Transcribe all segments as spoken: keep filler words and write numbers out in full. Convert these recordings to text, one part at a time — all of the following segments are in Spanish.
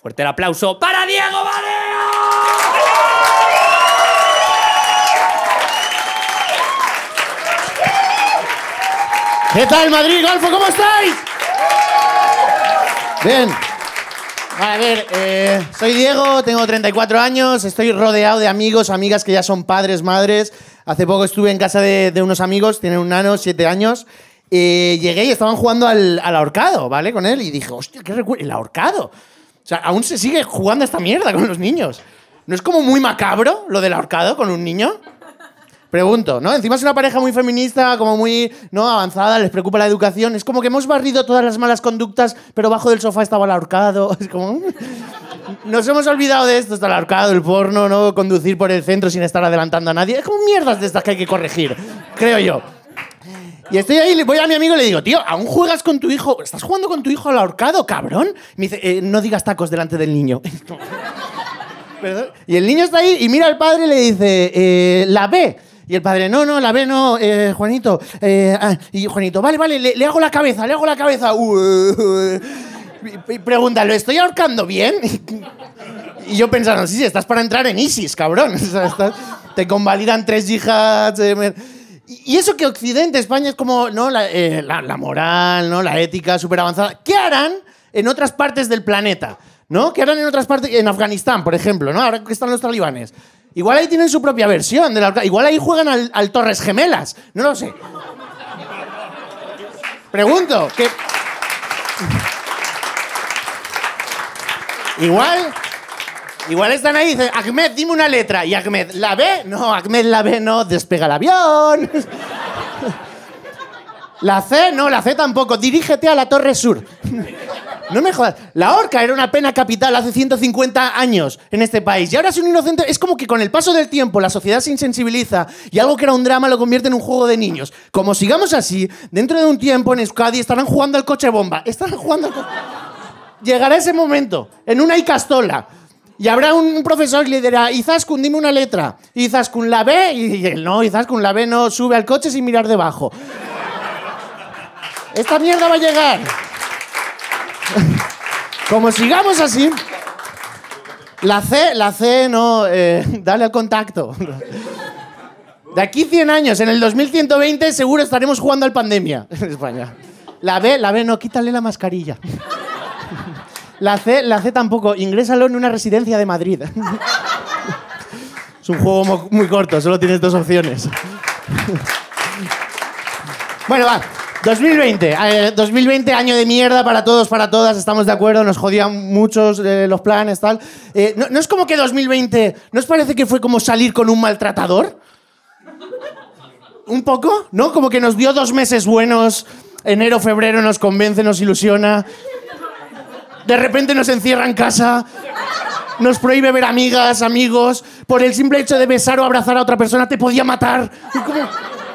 Fuerte el aplauso para Diego Baneo. ¿Qué tal, Madrid, Golfo? ¿Cómo estáis? Bien. A ver, eh, soy Diego, tengo treinta y cuatro años, estoy rodeado de amigos, amigas que ya son padres, madres. Hace poco estuve en casa de, de unos amigos, tienen un nano, siete años. Eh, llegué y estaban jugando al, al ahorcado, ¿vale? Con él y dije, hostia, ¿qué recuerdo? El ahorcado. O sea, aún se sigue jugando a esta mierda con los niños. ¿No es como muy macabro lo del ahorcado con un niño? Pregunto, ¿no? Encima es una pareja muy feminista, como muy no avanzada, les preocupa la educación. Es como que hemos barrido todas las malas conductas, pero bajo del sofá estaba el ahorcado. Es como... Nos hemos olvidado de esto, está el ahorcado, el porno, ¿no? Conducir por el centro sin estar adelantando a nadie. Es como mierdas de estas que hay que corregir, creo yo. Y estoy ahí, voy a mi amigo y le digo, tío, ¿aún juegas con tu hijo? ¿Estás jugando con tu hijo al ahorcado, cabrón? Me dice, eh, no digas tacos delante del niño. ¿Perdón? Y el niño está ahí y mira al padre y le dice, eh, la B. Y el padre, no, no, la B no, eh, Juanito. Eh, ah, y Juanito, vale, vale, le, le hago la cabeza, le hago la cabeza. Uh, uh, y, y pregunta, ¿lo estoy ahorcando bien? Y yo pensando, sí, sí, estás para entrar en ISIS, cabrón. O sea, estás, te convalidan tres yihads. Eh, y eso que Occidente, España es como, ¿no? La, eh, la, la moral, ¿no? La ética súper avanzada. ¿Qué harán en otras partes del planeta? ¿No? ¿Qué harán en otras partes? En Afganistán, por ejemplo, ¿no? Ahora que están los talibanes. Igual ahí tienen su propia versión de la... Igual ahí juegan al, al Torres Gemelas. No lo sé. Pregunto, que... Igual... Igual están ahí y dicen, Ahmed, dime una letra. Y Ahmed, ¿la B? No, Ahmed, la B no, despega el avión. La C, no, la C tampoco. Dirígete a la Torre Sur. No me jodas. La horca era una pena capital hace ciento cincuenta años en este país. Y ahora es un inocente... Es como que con el paso del tiempo la sociedad se insensibiliza y algo que era un drama lo convierte en un juego de niños. Como sigamos así, dentro de un tiempo en Euskadi estarán jugando al coche bomba. Estarán jugando al co... Llegará ese momento, en una Icastola. Y habrá un profesor y le dirá, Izaskun, dime una letra. Y Izaskun, la B. Y él, no, Izaskun, la B no, sube al coche sin mirar debajo. Esta mierda va a llegar. Como sigamos así, la C, la C no, eh, dale al contacto. De aquí cien años, en el dos mil ciento veinte, seguro estaremos jugando al Pandemia en España. La B, la B no, quítale la mascarilla. La C, la C tampoco, ingrésalo en una residencia de Madrid. Es un juego muy corto, solo tienes dos opciones. Bueno, va. dos mil veinte, eh, dos mil veinte, año de mierda para todos, para todas, estamos de acuerdo, nos jodían muchos eh, los planes, tal. Eh, no, ¿No es como que dos mil veinte, ¿no os parece que fue como salir con un maltratador? ¿Un poco? ¿No? Como que nos dio dos meses buenos, enero, febrero nos convence, nos ilusiona. De repente nos encierra en casa, nos prohíbe ver amigas, amigos, por el simple hecho de besar o abrazar a otra persona te podía matar. ¿Cómo?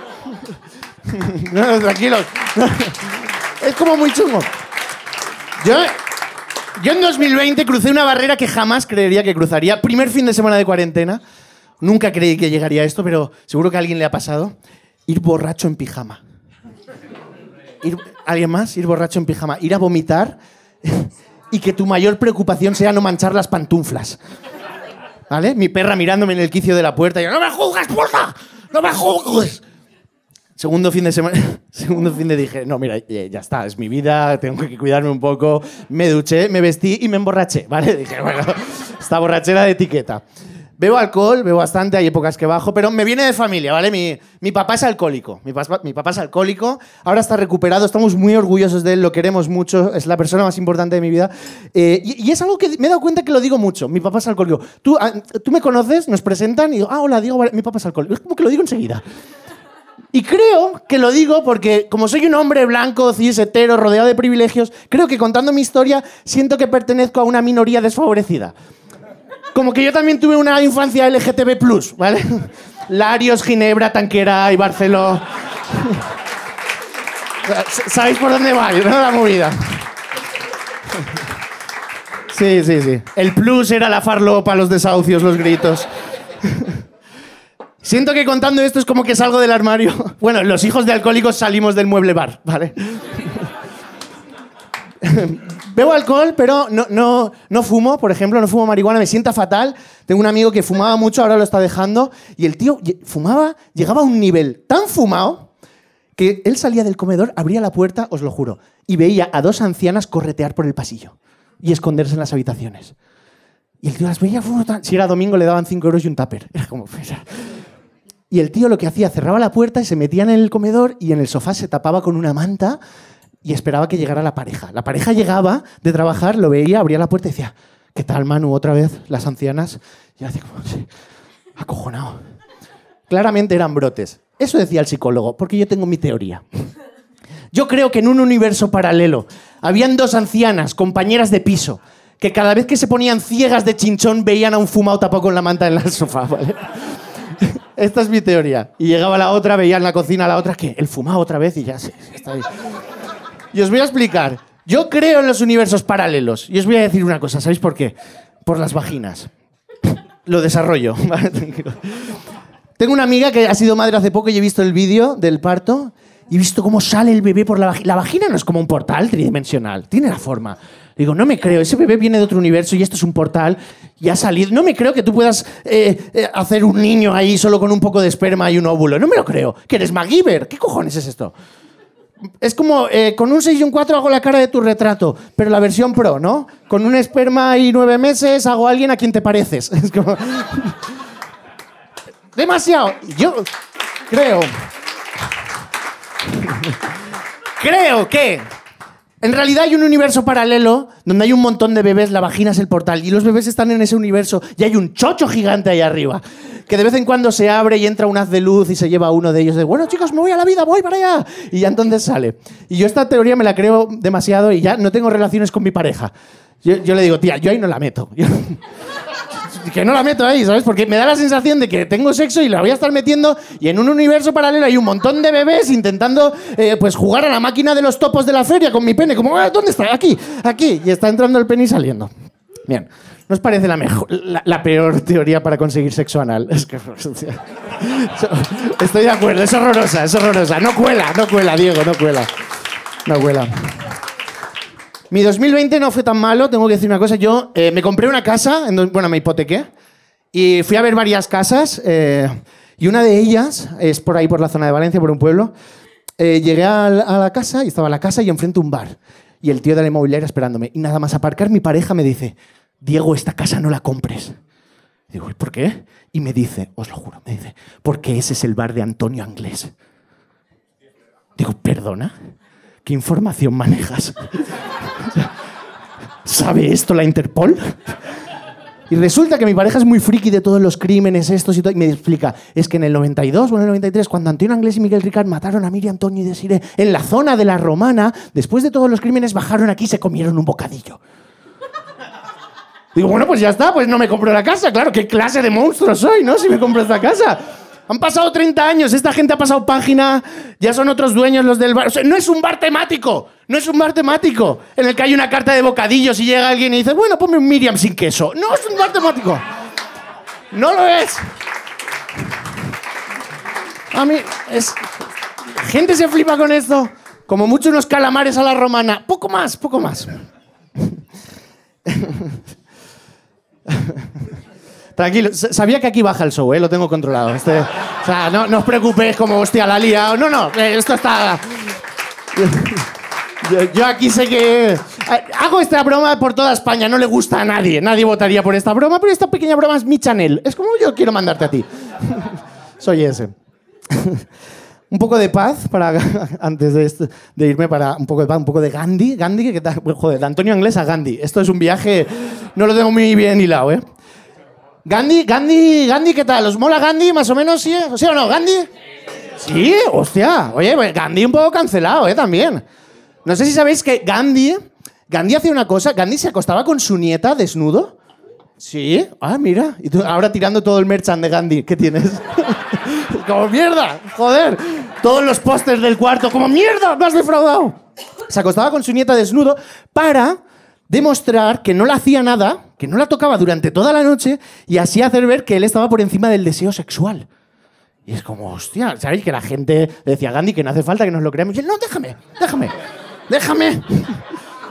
No, tranquilos. Es como muy chungo. Yo, yo en dos mil veinte crucé una barrera que jamás creería que cruzaría. Primer fin de semana de cuarentena. Nunca creí que llegaría a esto, pero seguro que a alguien le ha pasado. Ir borracho en pijama. Ir, ¿Alguien más? Ir borracho en pijama. Ir a vomitar y que tu mayor preocupación sea no manchar las pantuflas. ¿Vale? Mi perra mirándome en el quicio de la puerta y yo, ¡no me juzgues, porfa! ¡No me juzgues! Segundo fin de semana, segundo fin de dije, no, mira, ya está, es mi vida, tengo que cuidarme un poco. Me duché, me vestí y me emborraché, ¿vale? Dije, bueno, esta borrachera de etiqueta. Bebo alcohol, bebo bastante, hay épocas que bajo, pero me viene de familia, ¿vale? Mi, mi papá es alcohólico, mi papá, mi papá es alcohólico, ahora está recuperado, estamos muy orgullosos de él, lo queremos mucho, es la persona más importante de mi vida. Eh, y, y es algo que me he dado cuenta que lo digo mucho, mi papá es alcohólico. Tú, tú me conoces, nos presentan y digo, ah, hola, Diego, mi papá es alcohólico. Es como que lo digo enseguida. Y creo que lo digo porque, como soy un hombre blanco, cis, hetero, rodeado de privilegios, creo que contando mi historia siento que pertenezco a una minoría desfavorecida. Como que yo también tuve una infancia L G T B plus, ¿vale? Larios, Ginebra, Tanquera y Barceló. ¿Sabéis por dónde va, no? La movida. Sí, sí, sí. El plus era la farlopa, los desahucios, los gritos. Siento que contando esto es como que salgo del armario. Bueno, los hijos de alcohólicos salimos del mueble bar, ¿vale? Bebo alcohol, pero no, no, no fumo, por ejemplo, no fumo marihuana, me sienta fatal. Tengo un amigo que fumaba mucho, ahora lo está dejando, y el tío fumaba, llegaba a un nivel tan fumado que él salía del comedor, abría la puerta, os lo juro, y veía a dos ancianas corretear por el pasillo y esconderse en las habitaciones. Y el tío las veía, si era domingo le daban cinco euros y un tupper. Era como... Y el tío lo que hacía, cerraba la puerta y se metía en el comedor y en el sofá se tapaba con una manta y esperaba que llegara la pareja. La pareja llegaba de trabajar, lo veía, abría la puerta y decía, ¿qué tal, Manu? Otra vez, las ancianas. Y hacía como, sí, acojonado. Claramente eran brotes. Eso decía el psicólogo, porque yo tengo mi teoría. Yo creo que en un universo paralelo habían dos ancianas, compañeras de piso, que cada vez que se ponían ciegas de chinchón veían a un fumado tapado con la manta en el sofá, ¿vale? Esta es mi teoría. Y llegaba la otra, veía en la cocina a la otra que el fumado otra vez y ya se, se está ahí. Y os voy a explicar. Yo creo en los universos paralelos. Y os voy a decir una cosa. ¿Sabéis por qué? Por las vaginas. Lo desarrollo. Tengo una amiga que ha sido madre hace poco y he visto el vídeo del parto y he visto cómo sale el bebé por la vagina. La vagina no es como un portal tridimensional. Tiene la forma. Digo, no me creo. Ese bebé viene de otro universo y esto es un portal y ha salido. No me creo que tú puedas eh, eh, hacer un niño ahí solo con un poco de esperma y un óvulo. No me lo creo. ¿Que eres MacGyver? ¿Qué cojones es esto? Es como, eh, con un seis y un cuatro hago la cara de tu retrato, pero la versión pro, ¿no? Con un esperma y nueve meses hago a alguien a quien te pareces. Es como... Demasiado. Yo creo... Creo que... En realidad hay un universo paralelo donde hay un montón de bebés, la vagina es el portal, y los bebés están en ese universo y hay un chocho gigante ahí arriba, que de vez en cuando se abre y entra un haz de luz y se lleva a uno de ellos de, bueno, chicos, me voy a la vida, voy para allá. Y ya entonces sale. Y yo esta teoría me la creo demasiado y ya no tengo relaciones con mi pareja. Yo, yo le digo, tía, yo ahí no la meto. Que no la meto ahí, ¿sabes? Porque me da la sensación de que tengo sexo y la voy a estar metiendo y en un universo paralelo hay un montón de bebés intentando eh, pues jugar a la máquina de los topos de la feria con mi pene. Como, ¿dónde está? Aquí, aquí. Y está entrando el pene y saliendo. Bien. ¿No os parece la, mejor, la, la peor teoría para conseguir sexo anal? Es que... Estoy de acuerdo, es horrorosa, es horrorosa. No cuela, no cuela, Diego, no cuela. No cuela. Mi dos mil veinte no fue tan malo, tengo que decir una cosa. Yo eh, me compré una casa, en donde, bueno, me hipotequé, y fui a ver varias casas, eh, y una de ellas es por ahí, por la zona de Valencia, por un pueblo. Eh, llegué a la, a la casa, y estaba la casa y enfrente un bar, y el tío de la inmobiliaria esperándome. Y nada más aparcar, mi pareja me dice, Diego, esta casa no la compres. Y digo, ¿y por qué? Y me dice, os lo juro, me dice, porque ese es el bar de Antonio Anglés. Digo, ¿perdona? ¿Qué información manejas? ¿Sabe esto la Interpol? Y resulta que mi pareja es muy friki de todos los crímenes estos y todo, y me explica, es que en el noventa y dos o en el noventa y tres, cuando Antonio Anglés y Miguel Ricard mataron a Miriam, Antonio y Desiree en la zona de la Romana, después de todos los crímenes bajaron aquí y se comieron un bocadillo. Digo, bueno, pues ya está, pues no me compro la casa. Claro, ¿qué clase de monstruo soy, no? Si me compro esta casa. Han pasado treinta años, esta gente ha pasado página, ya son otros dueños los del bar. O sea, no es un bar temático, no es un bar temático en el que hay una carta de bocadillos y llega alguien y dice, bueno, ponme un Miriam sin queso. No es un bar temático. No lo es. A mí, es... gente se flipa con esto. Como mucho unos calamares a la romana. Poco más, poco más. Tranquilo, sabía que aquí baja el show, ¿eh? Lo tengo controlado. Este, o sea, no, no os preocupéis como, hostia, la lía. No, no, esto está... Yo, yo aquí sé que... Hago esta broma por toda España, no le gusta a nadie. Nadie votaría por esta broma, pero esta pequeña broma es mi Chanel. Es como yo quiero mandarte a ti. Soy ese. Un poco de paz para antes de, esto, de irme para un poco de paz, un poco de Gandhi. Gandhi, que tal, joder, de Antonio Anglés a Gandhi. Esto es un viaje, no lo tengo muy bien hilado, ¿eh? Gandhi, Gandhi, Gandhi, ¿qué tal? ¿Os mola Gandhi más o menos? ¿Sí, ¿Sí o no? ¿Gandhi? Sí, hostia. Oye, pues Gandhi un poco cancelado, ¿eh? También. No sé si sabéis que Gandhi, Gandhi hacía una cosa. Gandhi se acostaba con su nieta desnudo. Sí. Ah, mira. Y tú ahora tirando todo el merchan de Gandhi. ¿Qué tienes? Como mierda, joder. Todos los pósters del cuarto. Como mierda, me has defraudado. Se acostaba con su nieta desnudo para demostrar que no le hacía nada, que no la tocaba durante toda la noche y así hacer ver que él estaba por encima del deseo sexual. Y es como, hostia, ¿sabéis? Que la gente decía a Gandhi que no hace falta que nos lo creamos. Y él, no, déjame, déjame, déjame.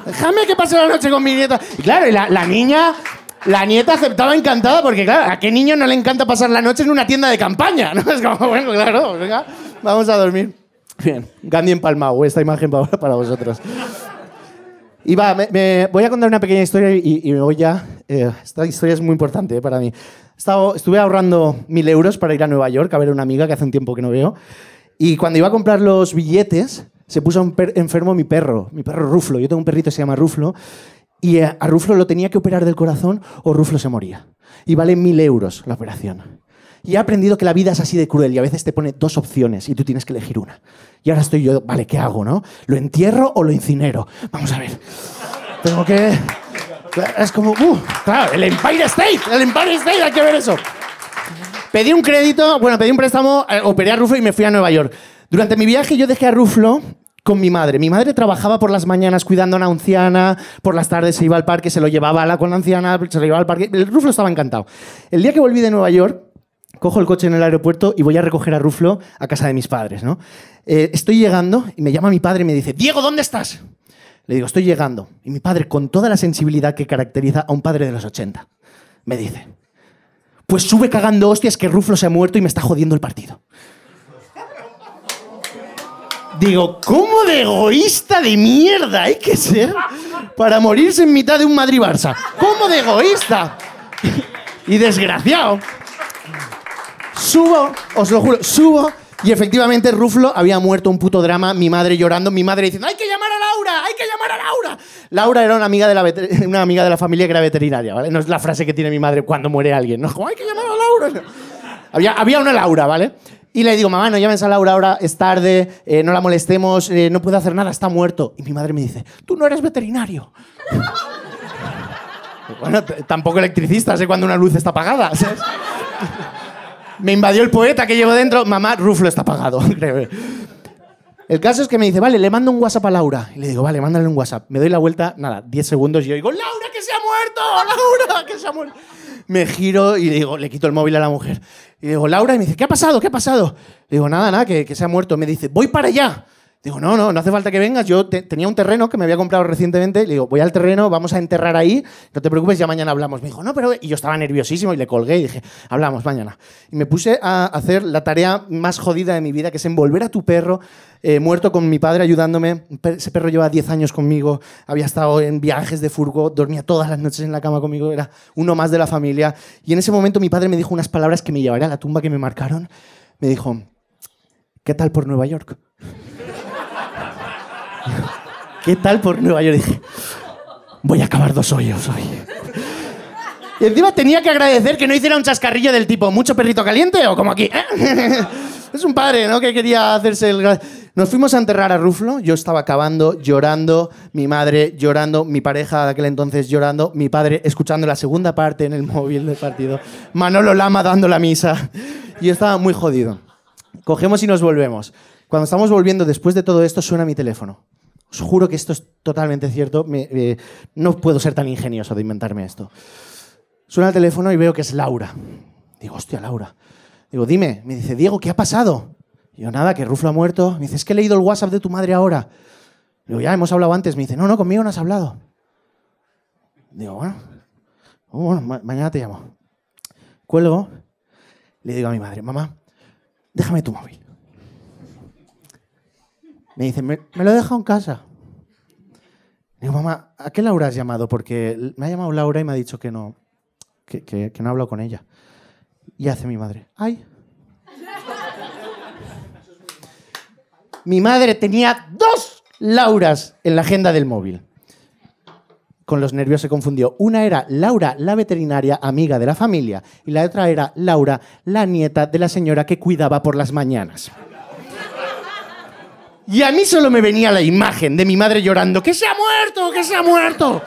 Déjame que pase la noche con mi nieta. Y claro, y la, la niña... La nieta aceptaba encantada porque, claro, ¿a qué niño no le encanta pasar la noche en una tienda de campaña? ¿No? Es como, bueno, claro, venga, vamos a dormir. Bien, Gandhi empalmado, esta imagen para, para vosotros. Y va, me, me voy a contar una pequeña historia y, y me voy ya. Eh, esta historia es muy importante eh, para mí. Estaba, estuve ahorrando mil euros para ir a Nueva York a ver a una amiga que hace un tiempo que no veo. Y cuando iba a comprar los billetes, se puso enfermo mi perro, mi perro Ruflo. Yo tengo un perrito que se llama Ruflo. Y a Ruflo lo tenía que operar del corazón o Ruflo se moría. Y vale mil euros la operación. Y he aprendido que la vida es así de cruel y a veces te pone dos opciones y tú tienes que elegir una. Y ahora estoy yo, vale, ¿qué hago, no? ¿Lo entierro o lo incinero? Vamos a ver. Tengo que... Es como... Uh, claro, el Empire State. El Empire State, hay que ver eso. Pedí un crédito, bueno, pedí un préstamo, eh, operé a Ruflo y me fui a Nueva York. Durante mi viaje yo dejé a Ruflo... con mi madre. Mi madre trabajaba por las mañanas cuidando a una anciana, por las tardes se iba al parque, se lo llevaba a la con la anciana, se lo llevaba al parque. El Ruflo estaba encantado. El día que volví de Nueva York, cojo el coche en el aeropuerto y voy a recoger a Ruflo a casa de mis padres, ¿no? Eh, estoy llegando y me llama mi padre y me dice, Diego, ¿dónde estás? Le digo, estoy llegando. Y mi padre, con toda la sensibilidad que caracteriza a un padre de los ochenta, me dice, pues sube cagando hostias que Ruflo se ha muerto y me está jodiendo el partido. Digo, ¿cómo de egoísta de mierda hay que ser para morirse en mitad de un Madrid-Barça? ¿Cómo de egoísta? Y desgraciado. Subo, os lo juro, subo y efectivamente Ruflo había muerto, un puto drama, mi madre llorando, mi madre diciendo, ¡hay que llamar a Laura! ¡Hay que llamar a Laura! Laura era una amiga de la, una amiga de la familia que era veterinaria, ¿vale? No es la frase que tiene mi madre cuando muere alguien, ¿no? ¡Hay que llamar a Laura! Había, había una Laura, ¿vale? Y le digo, mamá, no llames a Laura ahora, es tarde, eh, no la molestemos, eh, no puede hacer nada, está muerto. Y mi madre me dice, tú no eres veterinario. Bueno, tampoco electricista, sé cuando una luz está apagada, ¿sabes? Me invadió el poeta que llevo dentro, mamá, Ruflo está apagado, creo. El caso es que me dice, vale, le mando un WhatsApp a Laura. Y le digo, vale, mándale un WhatsApp. Me doy la vuelta, nada, diez segundos y yo digo, ¡Laura, que se ha muerto! ¡Laura, que se ha muerto! Me giro y digo, le quito el móvil a la mujer. Y digo, Laura, y me dice, ¿qué ha pasado? ¿Qué ha pasado? Le digo, nada, nada, que, que se ha muerto. Me dice, voy para allá. Digo, no, no, no hace falta que vengas. Yo te, tenía un terreno que me había comprado recientemente. Le digo, voy al terreno, vamos a enterrar ahí. No te preocupes, ya mañana hablamos. Me dijo, no, pero... Y yo estaba nerviosísimo y le colgué y dije, hablamos mañana. Y me puse a hacer la tarea más jodida de mi vida, que es envolver a tu perro, eh, muerto con mi padre ayudándome. Ese perro lleva diez años conmigo, había estado en viajes de furgo, dormía todas las noches en la cama conmigo, era uno más de la familia. Y en ese momento mi padre me dijo unas palabras que me llevaré a la tumba, que me marcaron. Me dijo, ¿qué tal por Nueva York? ¿Qué tal por Nueva York? Dije, voy a acabar dos hoyos hoy. Y encima tenía que agradecer que no hiciera un chascarrillo del tipo, ¿mucho perrito caliente? O como aquí. Es un padre, ¿no? Que quería hacerse el... Nos fuimos a enterrar a Ruflo. Yo estaba acabando, llorando. Mi madre llorando. Mi pareja de aquel entonces llorando. Mi padre escuchando la segunda parte en el móvil del partido. Manolo Lama dando la misa. Y yo estaba muy jodido. Cogemos y nos volvemos. Cuando estamos volviendo, después de todo esto, suena mi teléfono. Os juro que esto es totalmente cierto. Me, eh, no puedo ser tan ingenioso de inventarme esto. Suena el teléfono y veo que es Laura. Digo, hostia, Laura. Digo, dime. Me dice, Diego, ¿qué ha pasado? Digo, nada, que Ruflo ha muerto. Me dice, es que he leído el WhatsApp de tu madre ahora. Digo, ya, hemos hablado antes. Me dice, no, no, conmigo no has hablado. Digo, bueno, oh, bueno ma mañana te llamo. Cuelgo. Le digo a mi madre, mamá, déjame tu móvil. Me dice, me, me lo he dejado en casa. Digo, mamá, ¿a qué Laura has llamado? Porque me ha llamado Laura y me ha dicho que no, que, que, que no he hablado con ella. Y hace mi madre, ¡ay! Mi madre tenía dos Lauras en la agenda del móvil. Con los nervios se confundió. Una era Laura, la veterinaria, amiga de la familia, y la otra era Laura, la nieta de la señora que cuidaba por las mañanas. Y a mí solo me venía la imagen de mi madre llorando, ¡que se ha muerto, que se ha muerto!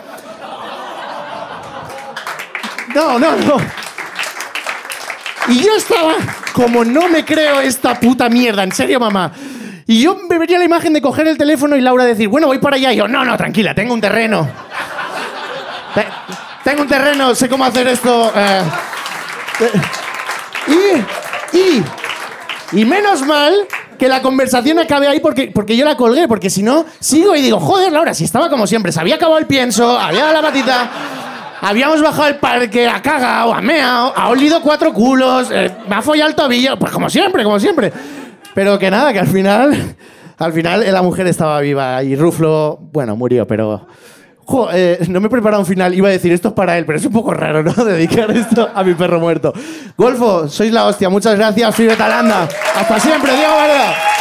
No, no, no. Y yo estaba como, no me creo esta puta mierda, en serio, mamá. Y yo me venía la imagen de coger el teléfono y Laura decir, bueno, voy para allá. Y yo, no, no, tranquila, tengo un terreno. Te tengo un terreno, sé cómo hacer esto. Eh. Y, y, y menos mal que la conversación acabe ahí porque, porque yo la colgué, porque si no, sigo y digo, joder, Laura, si estaba como siempre, se había acabado el pienso, había dado la patita, habíamos bajado al parque, ha cagado, ha meado, ha olido cuatro culos, eh, me ha follado el tobillo, pues como siempre, como siempre. Pero que nada, que al final, al final la mujer estaba viva y Ruflo, bueno, murió, pero... Jo, eh, no me he preparado un final, iba a decir esto es para él, pero es un poco raro, ¿no? Dedicar esto a mi perro muerto. Golfo, sois la hostia, muchas gracias, soy Betalanda. Hasta siempre, Diego Varela.